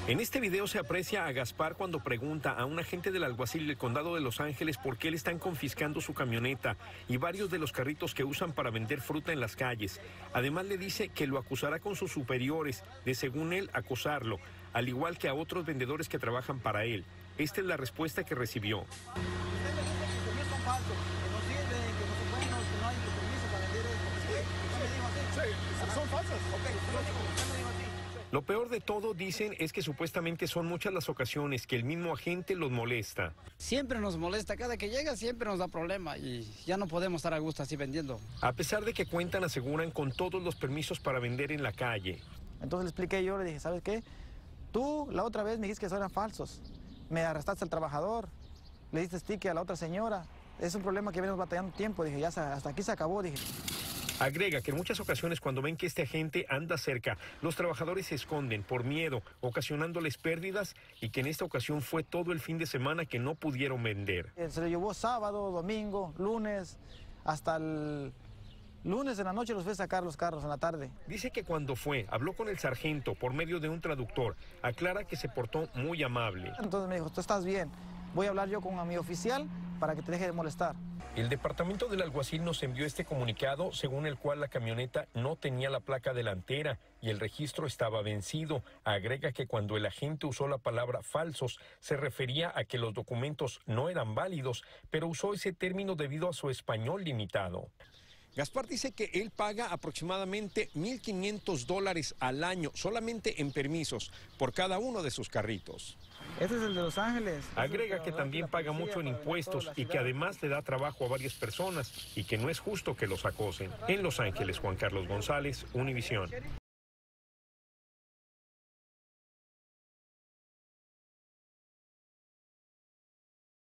En este video se aprecia a Gaspar cuando pregunta a un agente del alguacil del condado de Los Ángeles por qué le están confiscando su camioneta y varios de los carritos que usan para vender fruta en las calles. Además le dice que lo acusará con sus superiores de, según él, acosarlo, al igual que a otros vendedores que trabajan para él. Esta es la respuesta que recibió. Usted le dice que los permisos son falsos, que no sirven, que no son buenos, que no hay permiso para vender esto. ¿Usted me dijo así? Sí, son falsos. Ok, usted me dijo así. Lo peor de todo, dicen, es que supuestamente son muchas las ocasiones que el mismo agente los molesta. Siempre nos molesta, cada que llega siempre nos da problema y ya no podemos estar a gusto así vendiendo. A pesar de que cuentan, aseguran, con todos los permisos para vender en la calle. Entonces le expliqué yo, le dije, ¿sabes qué? Tú la otra vez me dijiste que esos eran falsos. Me arrestaste al trabajador, le diste sticker a la otra señora. Es un problema que venimos batallando tiempo, dije, ya hasta aquí se acabó, dije. Agrega que en muchas ocasiones cuando ven que este agente anda cerca, los trabajadores se esconden por miedo, ocasionándoles pérdidas, y que en esta ocasión fue todo el fin de semana que no pudieron vender. Se lo llevó sábado, domingo, lunes, hasta el lunes en la noche los fue a sacar los carros en la tarde. Dice que cuando fue, habló con el sargento por medio de un traductor. Aclara que se portó muy amable. Entonces me dijo, tú estás bien, voy a hablar yo con mi oficial para que te deje de molestar. El departamento del alguacil nos envió este comunicado según el cual la camioneta no tenía la placa delantera y el registro estaba vencido. Agrega que cuando el agente usó la palabra falsos se refería a que los documentos no eran válidos, pero usó ese término debido a su español limitado. Gaspar dice que él paga aproximadamente $1,500 al año solamente en permisos por cada uno de sus carritos. Este es el de Los Ángeles. Agrega que también paga mucho en impuestos y que además le da trabajo a varias personas y que no es justo que los acosen. En Los Ángeles, Juan Carlos González, Univisión.